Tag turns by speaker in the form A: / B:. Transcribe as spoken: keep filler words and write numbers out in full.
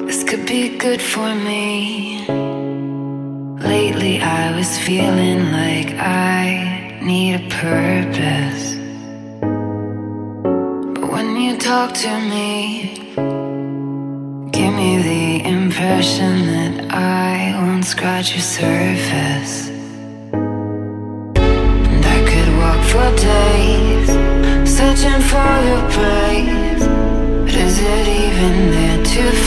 A: This could be good for me. Lately I was feeling like I need a purpose, but when you talk to me, give me the impression that I won't scratch your surface. And I could walk for days searching for your praise, but is it even there to